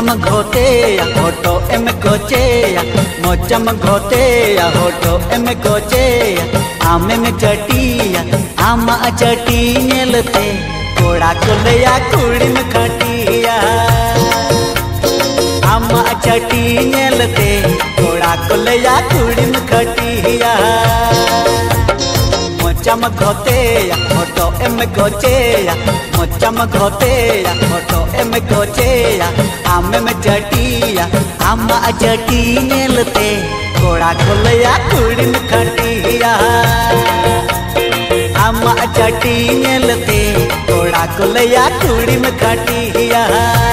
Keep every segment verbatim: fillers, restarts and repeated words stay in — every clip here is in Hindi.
मोचम घोटे या होटो एम कोचे या मोचम घोटे या होटो एम कोचे या आमे में चटिया आमा चटी नेलते कोड़ा कोलया कुड़ी में खटिया आमा चटी नेलते कोड़ा कोलया कुड़ी में खटिया मोचम घोटे या होटो एम कोचे या मोचम घोटे या होटो एम कोचे या आमे में चटिया आमा चटी नेलते कोड़ा कोलया कुड़ी में खटिया आमा चटी नेलते कोड़ा कोलया कुड़ी में खटिया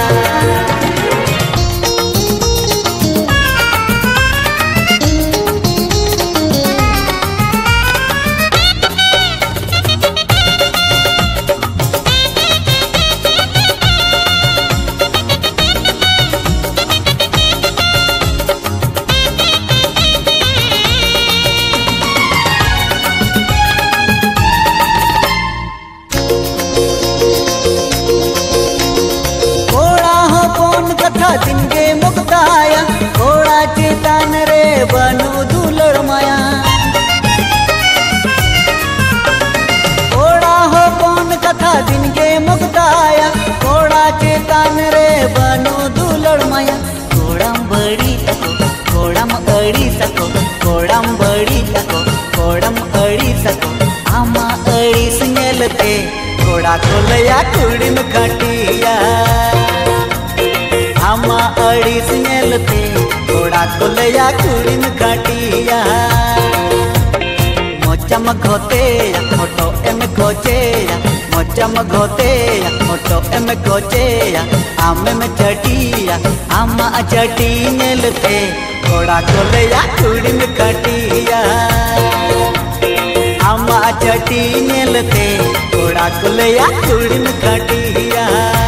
जिनके मुक्ताया घोड़ा चेतन रे बनु दुलड़ माया घोड़ा हो कौन कथा जिनके मुक्ताया घोड़ा चेतन रे बनु दुलड़ माया घोड़म बड़ी तको घोड़म अड़ी सको घोड़म बड़ी तको घोड़म अड़ी सको आमा अड़ी सिंगलते घोड़ा कोलया कुड़ी में खटिया आमा अड़ी सिंगलते घोड़ा कोलया कुड़ी में खटिया मोचम घोटे या मोटो एम कोचे या मोचम घोटे या मोटो एम कोचे या आमे में चटिया आमा चटी नेलते घोड़ा कोलया कुड़ी में खटिया आमा चटी नेलते घोड़ा कोलया कुड़ी में खटिया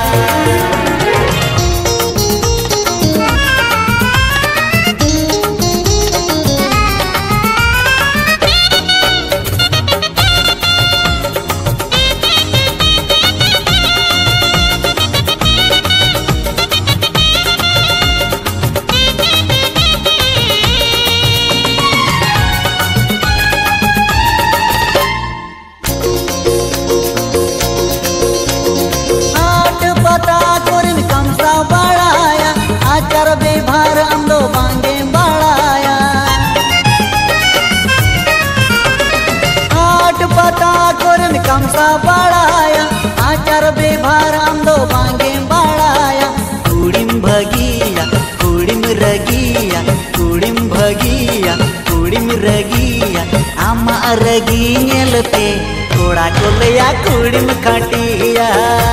आचार व्यवहार अंदो बांगे बढ़ाया आठ पता कोरन कमसा बढ़ाया आचार व्यवहार अंदो बांगे बढ़ाया कुड़िम भगिया कुड़िम रगिया कुड़िम भगिया कुड़िम रगिया आमा रगी नेलते घोड़ा कोलया कुड़िम खटिया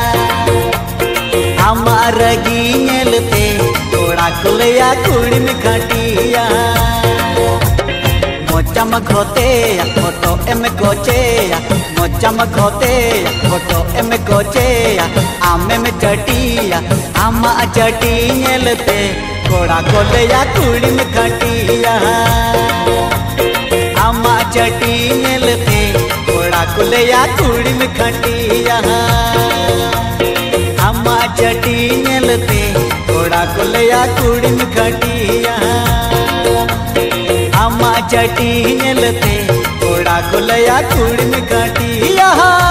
आमा रगी नेलते घोड़ा कोलया कुड़ी में खटिया मोचम घोटे या होटो एम कोचे या मोचम घोटे या होटो एम कोचे या आमे में चटिया आमा चटी नेलते घोड़ा कोलया कुड़ी में खटिया आमा चटी नेलते घोड़ा कोलया कुड़ी में खटिया आमा चटी नेलते घोड़ा कोलया कुड़ी में खटिया आमा चटी नेलते घोड़ा कोलया कुड़ी में खटिया।